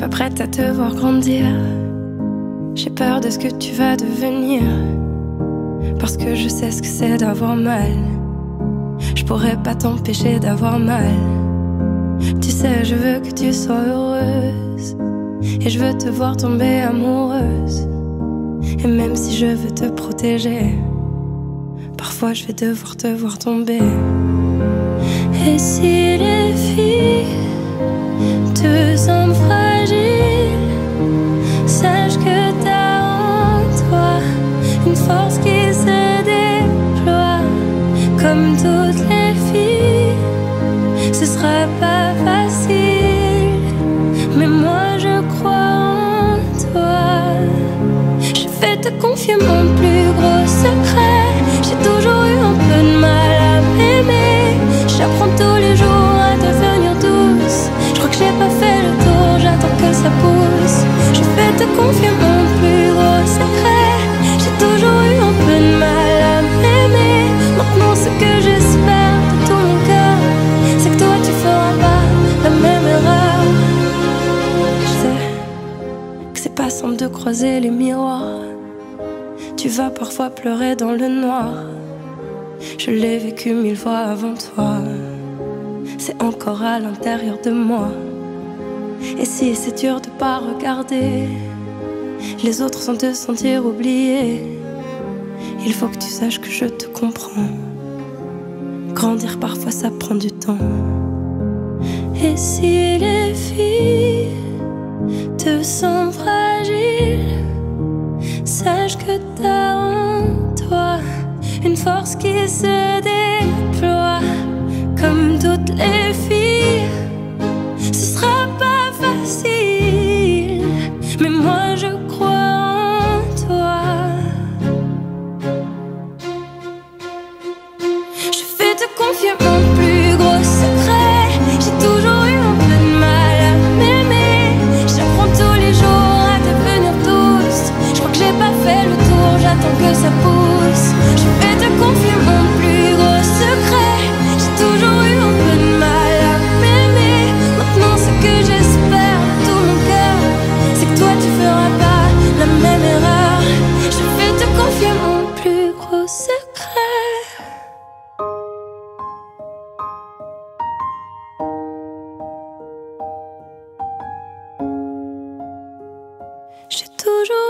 pas prête à te voir grandir. J'ai peur de ce que tu vas devenir, parce que je sais ce que c'est d'avoir mal. Je pourrais pas t'empêcher d'avoir mal. Tu sais, je veux que tu sois heureuse, et je veux te voir tomber amoureuse. Et même si je veux te protéger, parfois je vais devoir te voir tomber. Et si les filles te semblent fragiles, sache que t'as en toi une force qui se déploie. Comme toutes les filles, ce sera pas facile, mais moi je crois en toi. Je vais te confier mon plus gros secret. J'ai toujours eu un peu de mal à m'aimer. J'apprends tous les jours à devenir douce. Je crois que j'ai pas fait le tour, j'attends que ça pousse. Je vais te confier mon plus gros secret. J'ai toujours eu un peu de mal à m'aimer. Maintenant ce que j'espère de tout mon cœur, c'est que toi tu feras pas la même erreur. Je sais que c'est pas simple de croiser les miroirs. Tu vas parfois pleurer dans le noir. Je l'ai vécu 1000 fois avant toi. C'est encore à l'intérieur de moi. Et si c'est dur de pas regarder les autres sans te sentir oublié, il faut que tu saches que je te comprends. Grandir parfois ça prend du temps. Et si les filles te semblent fragiles, sache que t'as en toi une force qui se déploie. Comme toutes les filles, ce sera pas facile, mais moi je crois en toi. Je vais te confier mon plus gros secret. J'ai toujours eu un peu de mal à m'aimer. J'apprends tous les jours à devenir douce. Je crois que j'ai pas fait le tour, j'attends que ça pousse. Je vais te confier mon plus gros secret. J'ai toujours eu un peu de mal à m'aimer. Maintenant ce que j'espère de tout mon cœur, c'est que toi tu feras pas la même erreur. Je vais te confier mon plus gros secret. J'ai toujours